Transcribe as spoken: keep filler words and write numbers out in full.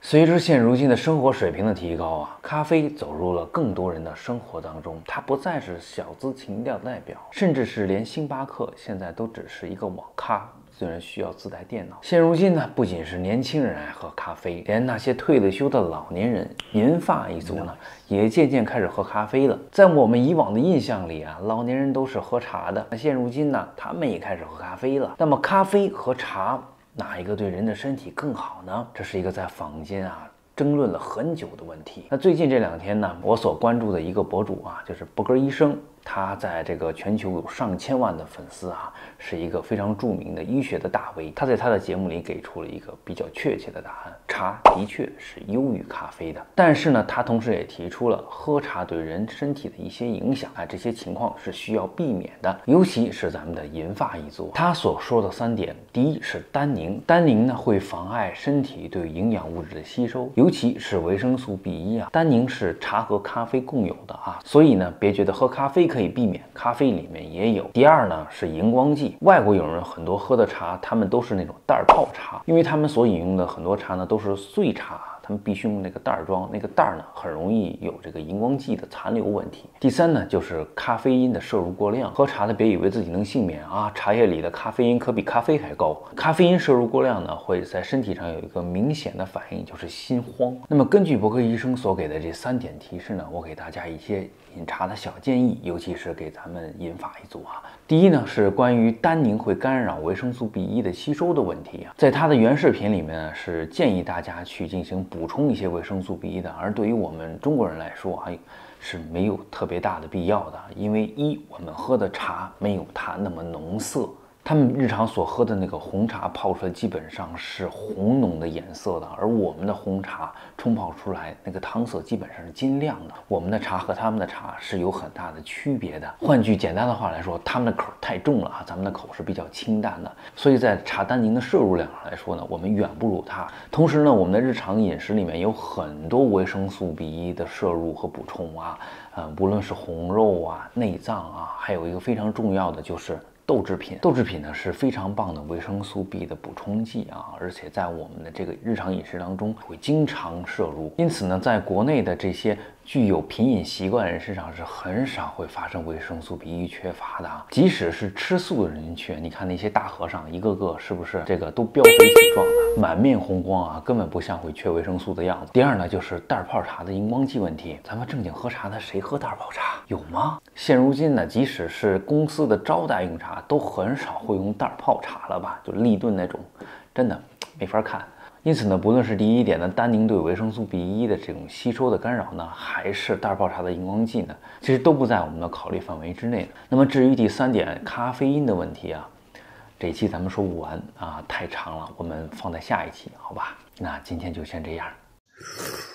随着现如今的生活水平的提高啊，咖啡走入了更多人的生活当中，它不再是小资情调的代表，甚至是连星巴克现在都只是一个网咖。虽然需要自带电脑，现如今呢，不仅是年轻人爱喝咖啡，连那些退了休的老年人、银发一族呢，也渐渐开始喝咖啡了。在我们以往的印象里啊，老年人都是喝茶的，那现如今呢，他们也开始喝咖啡了。那么，咖啡和茶哪一个对人的身体更好呢？这是一个在坊间啊争论了很久的问题。那最近这两天呢，我所关注的一个博主啊，就是博格医生。他在这个全球有上千万的粉丝啊，是一个非常著名的医学的大 V。他在他的节目里给出了一个比较确切的答案：茶的确是优于咖啡的。但是呢，他同时也提出了喝茶对人身体的一些影响啊，这些情况是需要避免的，尤其是咱们的银发一族。他所说的三点，第一是单宁，单宁呢会妨碍身体对营养物质的吸收，尤其是维生素 B 一 啊。单宁是茶和咖啡共有的啊，所以呢，别觉得喝咖啡可以避免，咖啡里面也有。第二呢是荧光剂，外国友人很多喝的茶，他们都是那种袋泡茶，因为他们所饮用的很多茶呢都是碎茶。他们必须用那个袋装，那个袋呢很容易有这个荧光剂的残留问题。第三呢，就是咖啡因的摄入过量。喝茶的别以为自己能幸免啊，茶叶里的咖啡因可比咖啡还高。咖啡因摄入过量呢，会在身体上有一个明显的反应，就是心慌。那么根据博格医生所给的这三点提示呢，我给大家一些饮茶的小建议，尤其是给咱们银发一族啊。第一呢，是关于单宁会干扰维生素 B 一 的吸收的问题啊。在它的原视频里面呢，是建议大家去进行补充一些维生素 B 一 的，而对于我们中国人来说啊，是没有特别大的必要的，因为一我们喝的茶没有它那么浓色。他们日常所喝的那个红茶泡出来基本上是红浓的颜色的，而我们的红茶冲泡出来那个汤色基本上是金亮的。我们的茶和他们的茶是有很大的区别的。换句简单的话来说，他们的口太重了啊，咱们的口是比较清淡的，所以在茶单宁的摄入量上来说呢，我们远不如它。同时呢，我们的日常饮食里面有很多维生素 B 一 的摄入和补充啊，呃，无论是红肉啊、内脏啊，还有一个非常重要的就是豆制品，豆制品呢是非常棒的维生素 B 的补充剂啊，而且在我们的这个日常饮食当中会经常摄入。因此呢，在国内的这些具有品饮习惯人身上是很少会发生维生素 B 一 缺乏的。即使是吃素的人群，你看那些大和尚一个个是不是这个都膘肥体壮的，满面红光啊，根本不像会缺维生素的样子。第二呢，就是袋泡茶的荧光剂问题。咱们正经喝茶的谁喝袋泡茶？有吗？现如今呢，即使是公司的招待用茶，都很少会用袋泡茶了吧？就立顿那种，真的没法看。因此呢，不论是第一点的单宁对维生素 B 一 的这种吸收的干扰呢，还是袋泡茶的荧光剂呢，其实都不在我们的考虑范围之内的。那么至于第三点咖啡因的问题啊，这一期咱们说不完啊，太长了，我们放在下一期，好吧？那今天就先这样。